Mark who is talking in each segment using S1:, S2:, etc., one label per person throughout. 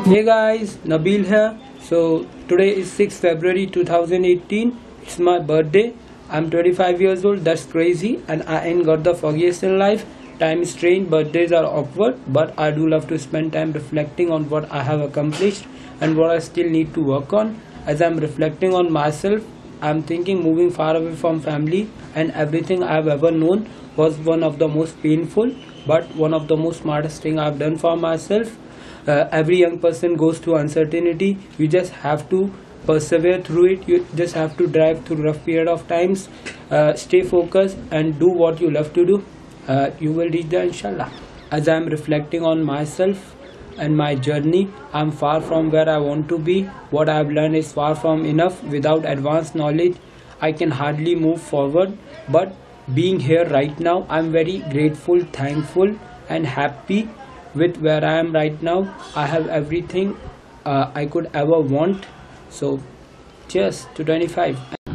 S1: Hey guys, Nabil here. So today is 6th February 2018. It's my birthday. I'm 25 years old. That's crazy, and I ain't got the foggiest in life. Time is strange, birthdays are awkward, but I do love to spend time reflecting on what I have accomplished and what I still need to work on. As I'm reflecting on myself, I'm thinking moving far away from family and everything I've ever known was one of the most painful, but one of the most smartest thing I've done for myself. Every young person goes through uncertainty. You just have to persevere through it. You just have to drive through rough period of times. Stay focused and do what you love to do. You will reach there, inshallah. As I am reflecting on myself and my journey, I'm far from where I want to be. What I have learned is far from enough. Without advanced knowledge, I can hardly move forward. But being here right now, I'm very grateful, thankful and happy with where I am right now. I have everything I could ever want. So cheers to 25.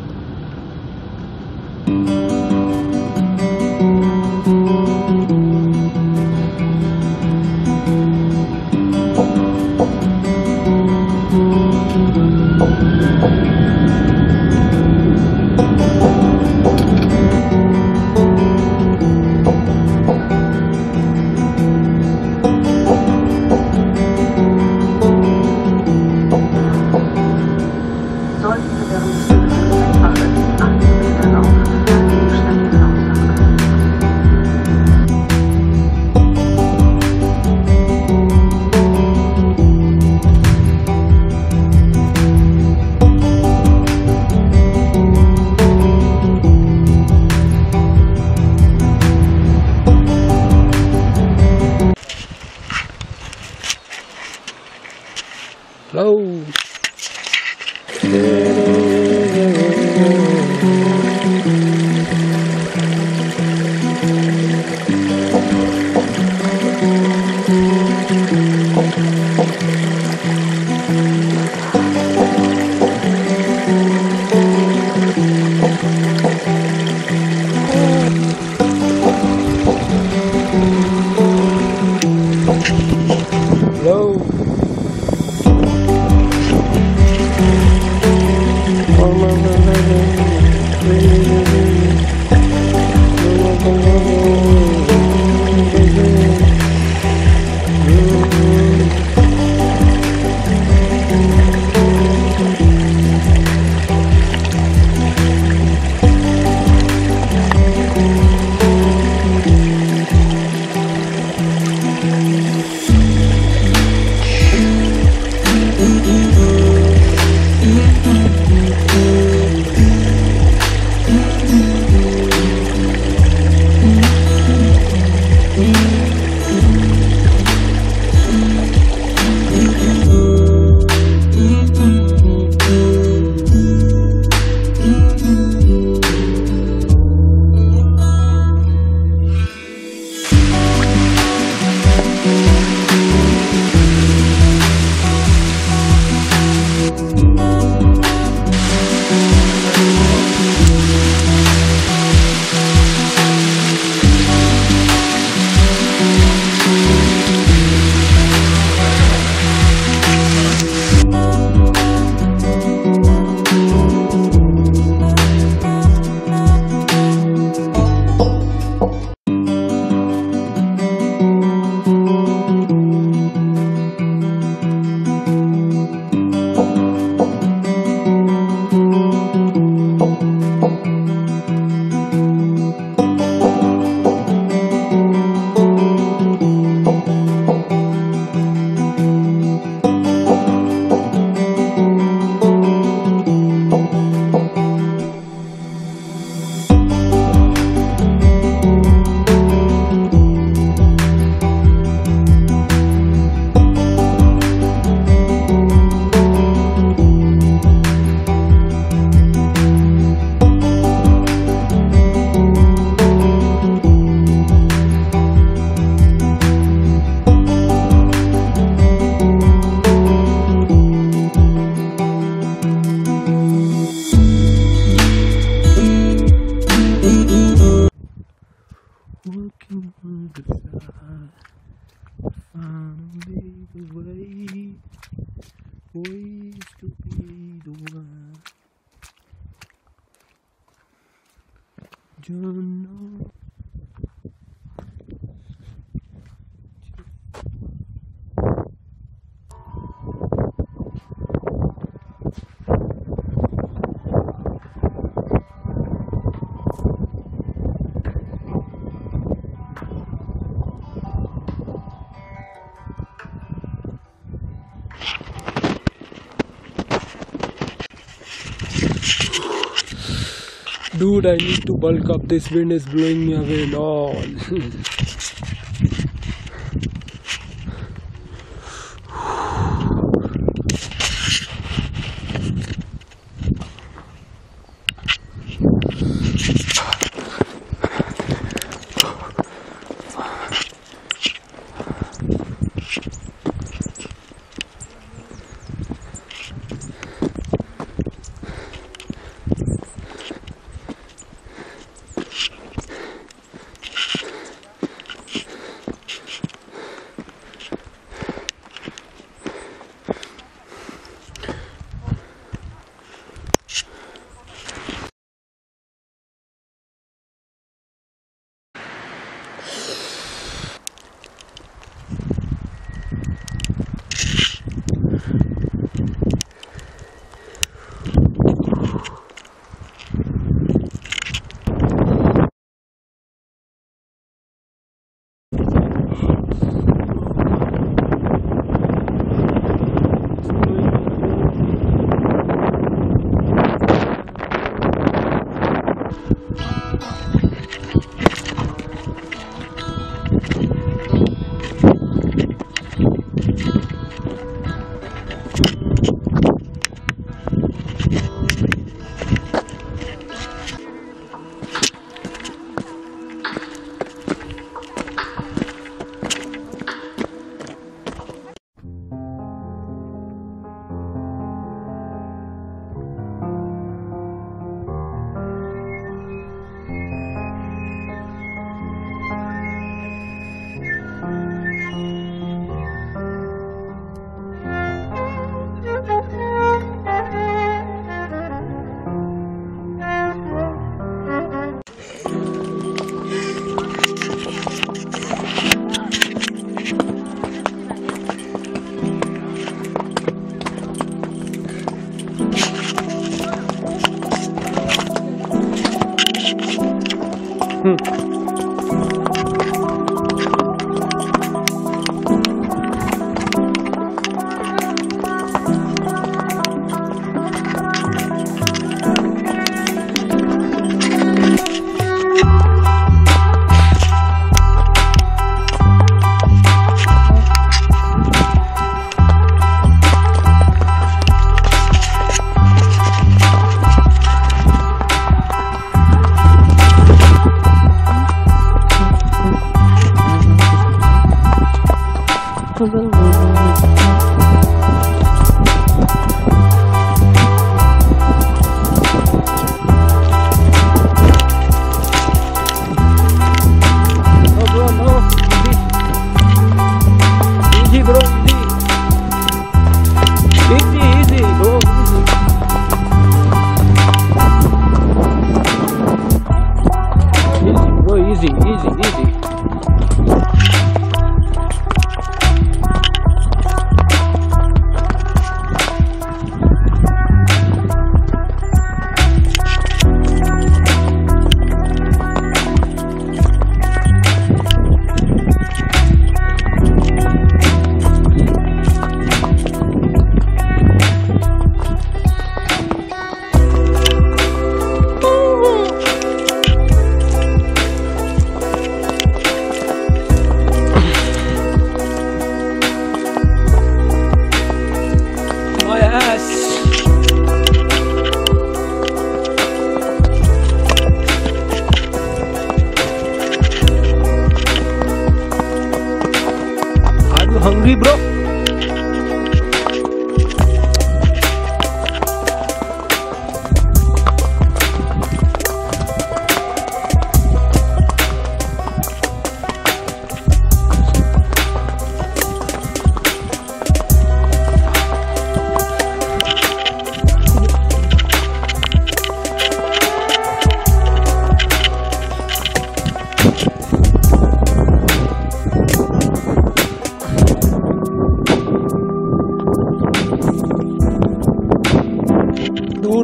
S1: Hello. Hello. Working on the side, finally the way. Oi, estúpido. John. Dude, I need to bulk up. This wind is blowing me away. Lol. Hungry, bro?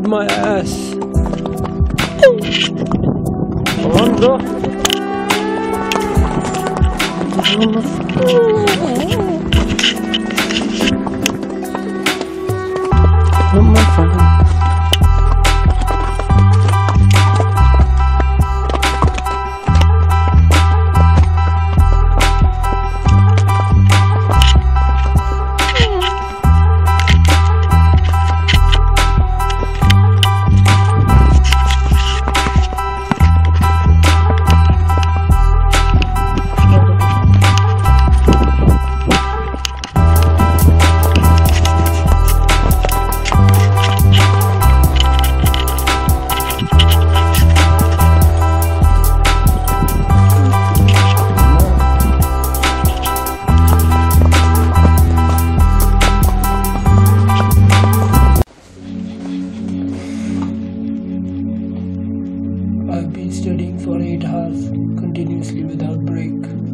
S1: my ass. Come on, bro. Oh my friend. I've been studying for 8 hours continuously without break.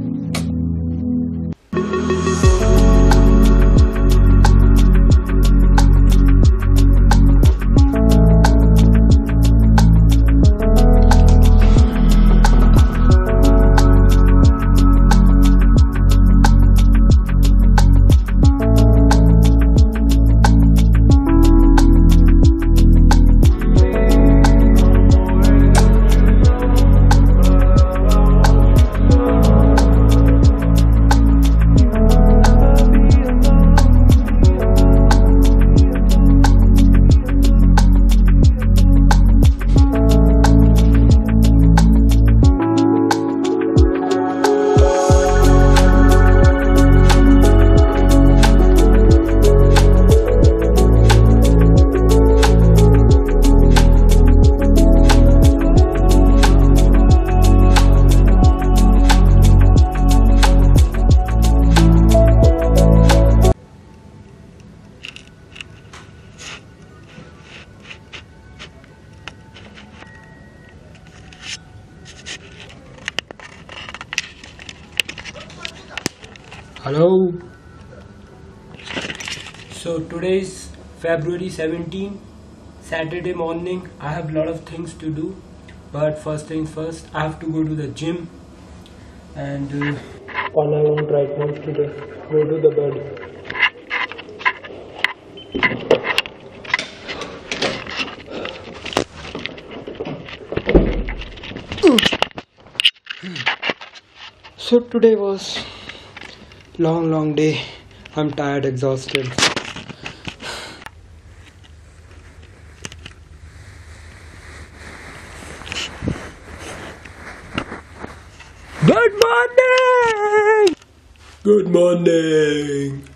S1: Hello. So today is February 17, Saturday morning. I have a lot of things to do, but first things first, I have to go to the gym, and all I want right now is to just go to the bed. So today was long day. I'm tired, exhausted. Good morning. Good morning.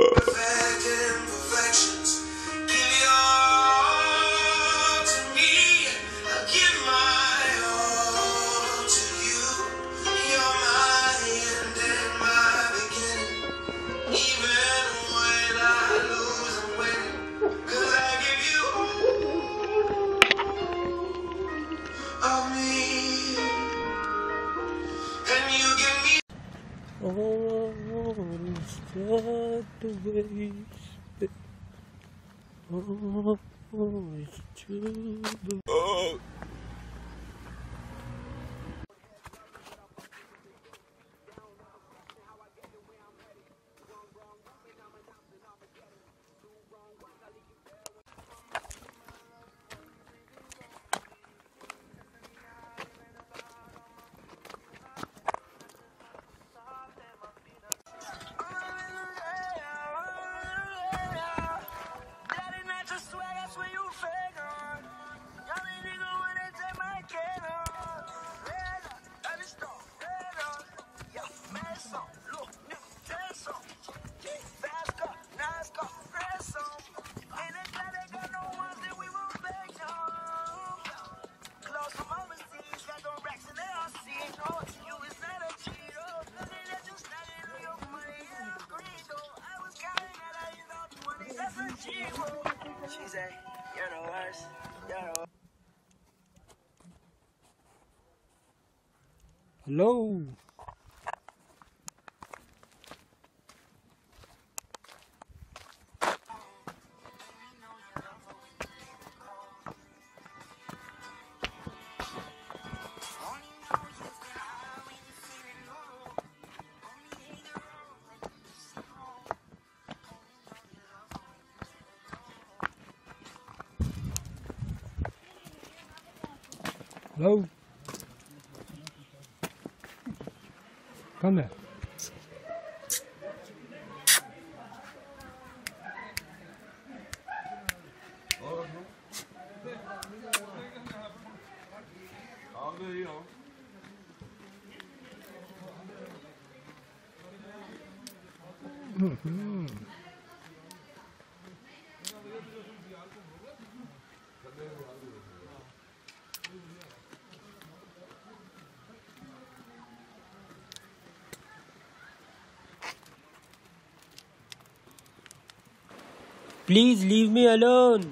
S1: Oh, start the waste. Oh, it's true. Oh. She say, you're the worst, you're the worst. Hello. Hello? Come here. Please leave me alone.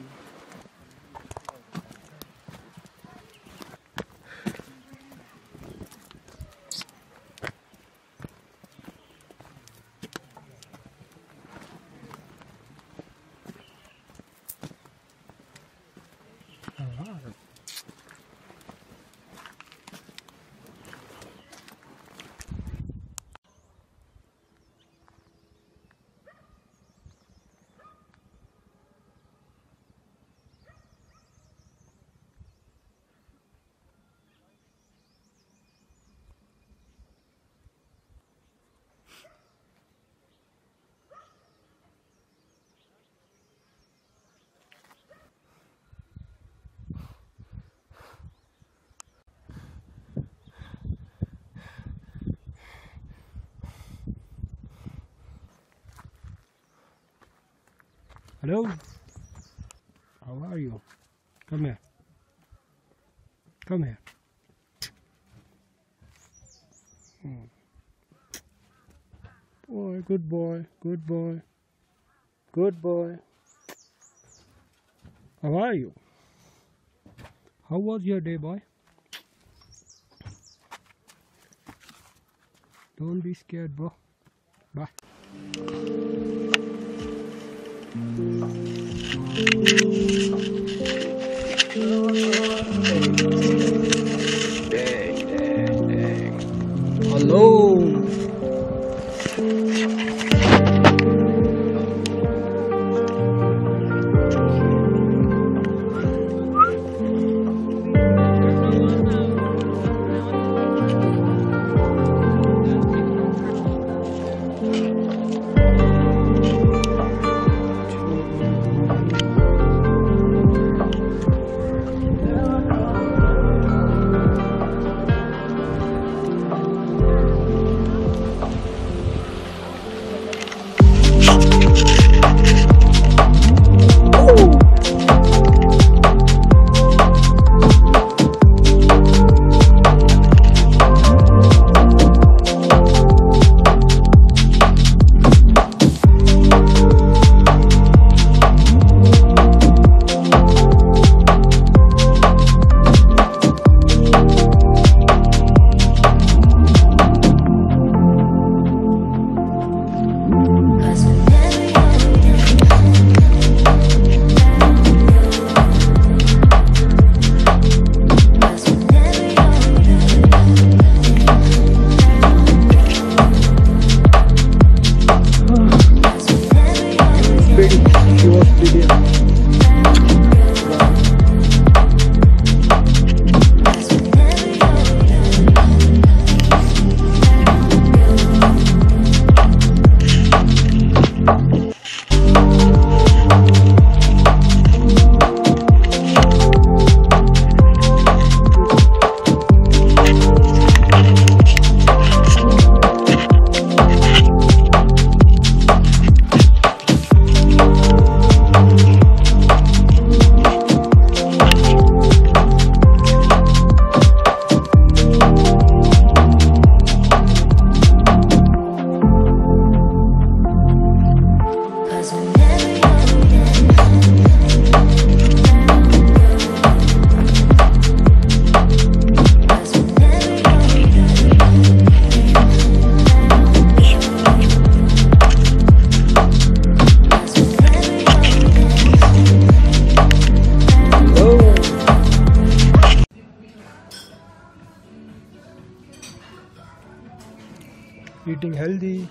S1: Hello? How are you? Come here. Come here. Boy, good boy, good boy, good boy. How are you? How was your day, boy? Don't be scared, bro. Bye. Hello. She was video. Eating healthy.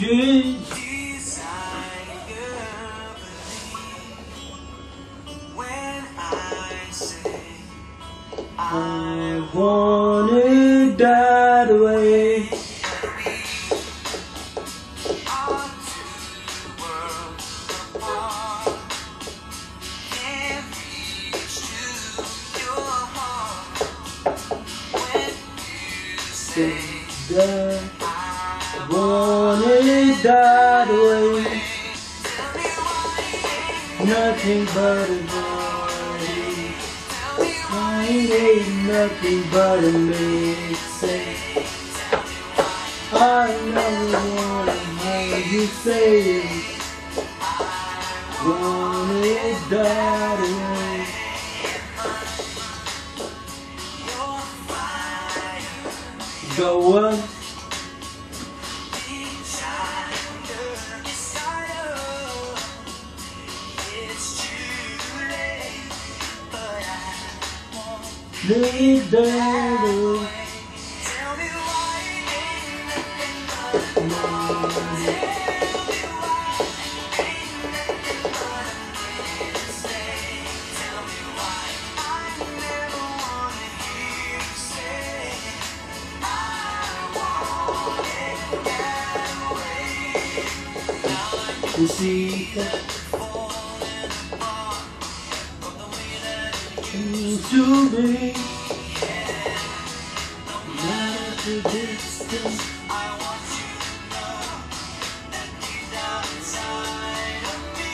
S1: I want it that way. Say that I want it that way. Nothing but a body. Mine ain't nothing but a mistake. I never wanna hear you say it. Want it that way. Go on. Leave the door. You see that to me, not at the distance. I want you to know that deep down inside of me,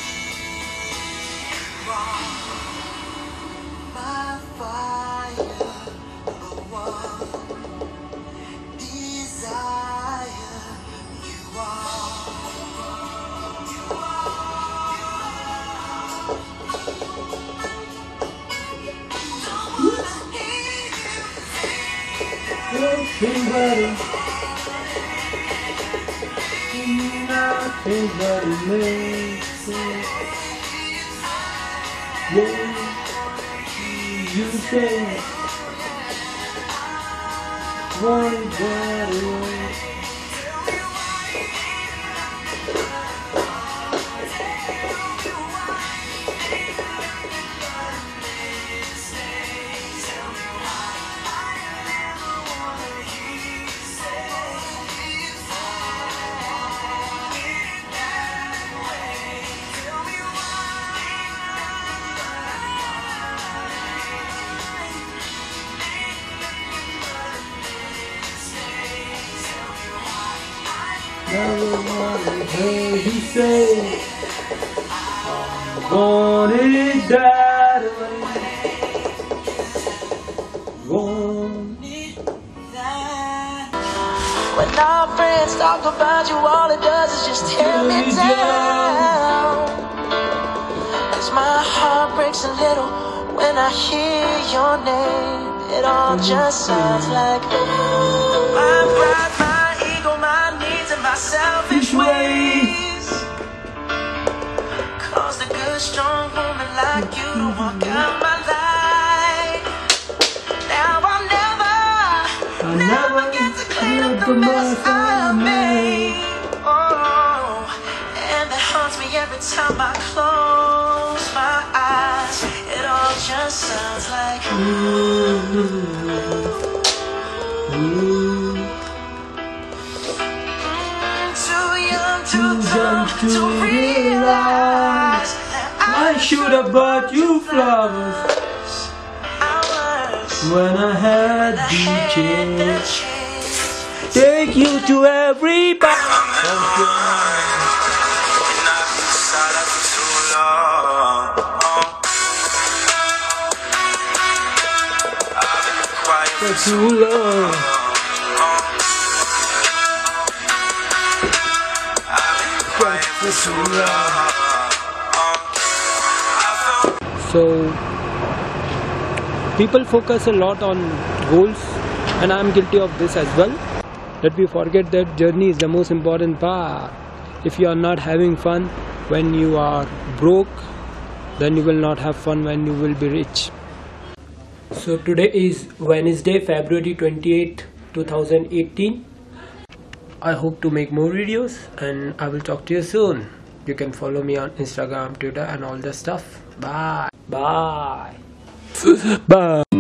S1: you are my fire, the one desire. You are. Nothing but a mistake. Yeah, you say one better way. Never wanna hear you say I want it that way. Want it that way.
S2: When our friends talk about you, all it does is just tear me down. 'Cause my heart breaks a little when I hear your name. It all just sounds like my pride, my ego, my needs, and my selfish ways cause a good, strong woman like you to walk out my life. Now I'll never get to clean up the mess I made. Oh, and that haunts me every time I close my eyes. It all just sounds like too young to realize that
S1: I should have bought you flowers when I had the chance. Take you to everybody. For too long. So people focus a lot on goals, and I'm guilty of this as well, that we forget that journey is the most important part. If you are not having fun when you are broke, then you will not have fun when you will be rich. So today is Wednesday, February 28th, 2018. I hope to make more videos, and I will talk to you soon. You can follow me on Instagram, Twitter, and all the stuff. Bye. Bye. Bye.